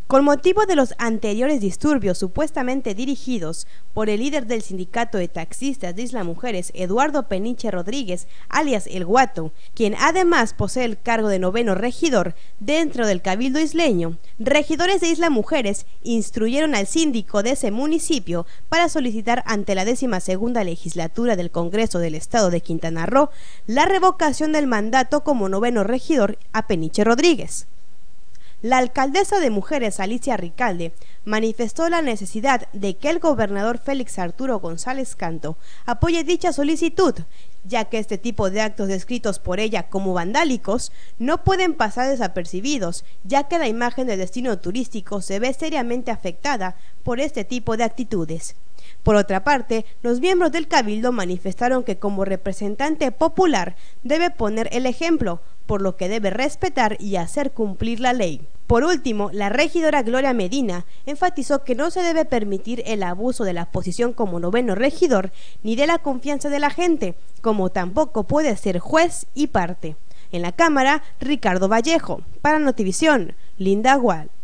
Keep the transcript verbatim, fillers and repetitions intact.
Con motivo de los anteriores disturbios supuestamente dirigidos por el líder del sindicato de taxistas de Isla Mujeres, Eduardo Peniche Rodríguez, alias El Guato, quien además posee el cargo de noveno regidor dentro del Cabildo isleño, regidores de Isla Mujeres instruyeron al síndico de ese municipio para solicitar ante la décima segunda legislatura del Congreso del Estado de Quintana Roo la revocación del mandato como noveno regidor a Peniche Rodríguez. La alcaldesa de Mujeres, Alicia Ricalde, manifestó la necesidad de que el gobernador Félix Arturo González Canto apoye dicha solicitud, ya que este tipo de actos descritos por ella como vandálicos no pueden pasar desapercibidos, ya que la imagen del destino turístico se ve seriamente afectada por este tipo de actitudes. Por otra parte, los miembros del Cabildo manifestaron que como representante popular debe poner el ejemplo, por lo que debe respetar y hacer cumplir la ley. Por último, la regidora Gloria Medina enfatizó que no se debe permitir el abuso de la posición como noveno regidor ni de la confianza de la gente, como tampoco puede ser juez y parte. En la Cámara, Ricardo Vallejo. Para Notivisión, Linda Gual.